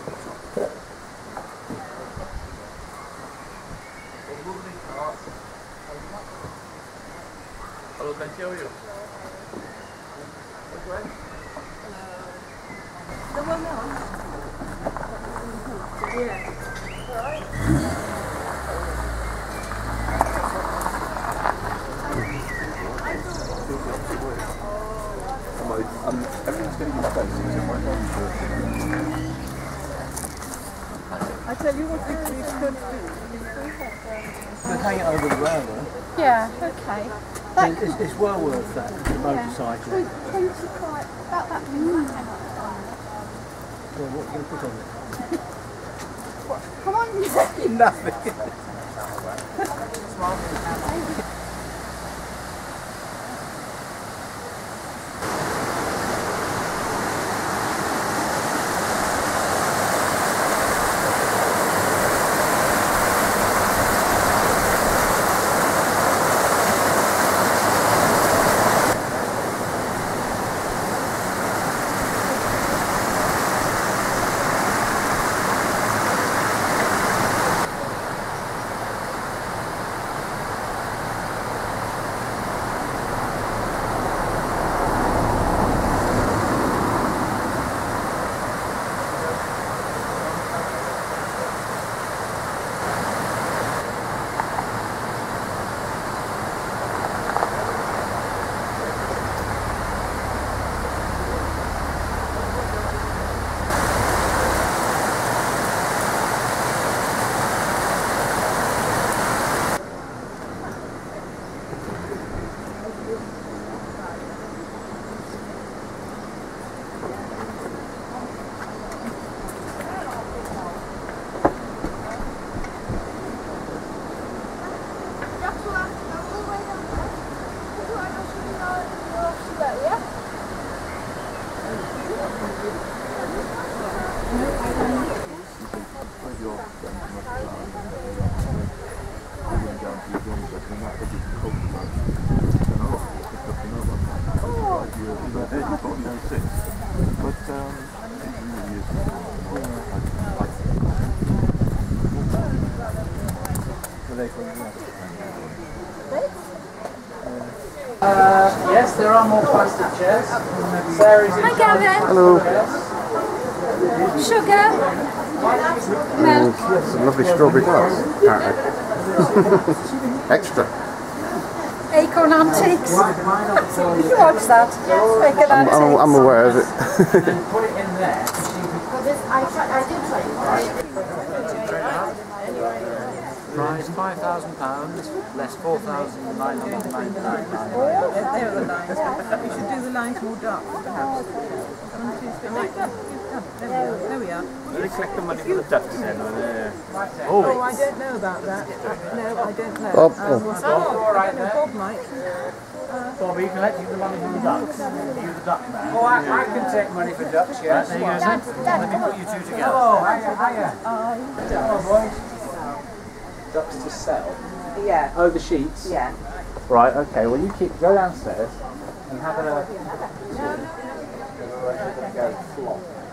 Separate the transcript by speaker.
Speaker 1: Hello, thank you. How are you? Which way?
Speaker 2: The one now? Yeah. Alright.
Speaker 1: Everything's getting in place.
Speaker 2: I tell you what, we could do.
Speaker 3: We'll hang it over the railway.
Speaker 2: Yeah, okay.
Speaker 3: It's well worth that, motorcycle.
Speaker 2: 25, about that.
Speaker 3: Well, what are you going to put on it?
Speaker 2: Come on,
Speaker 3: Nothing.
Speaker 4: Yes, there are more plastic chairs. Sarah's in.
Speaker 2: Hi, Gavin.
Speaker 5: Hello.
Speaker 2: Sugar. Milk.
Speaker 5: Some lovely strawberry glass, apparently. Extra.
Speaker 2: Acorn Antiques. Did you watch that? Acorn Antiques.
Speaker 5: I'm aware of it.
Speaker 4: Put it in there. Price £5,000, less £4,999.
Speaker 2: There are the lines. We should do the lines more dark, perhaps. There we are.
Speaker 1: Will they collect the money for the ducks then?
Speaker 2: Oh, I don't know about that. No, I don't know.
Speaker 4: All right there.
Speaker 2: Bob might.
Speaker 1: Bobby, you can let you the money from the ducks. You're the duck man.
Speaker 4: Oh, I can take money for ducks, yes.
Speaker 1: There you go, sir. Let me put you two together.
Speaker 4: Oh, hiya. Hello, boys. Ducks to sell?
Speaker 6: Yeah.
Speaker 4: Oh, the sheets?
Speaker 6: Yeah.
Speaker 4: Right, okay. Well, you go downstairs and have a... Go flop.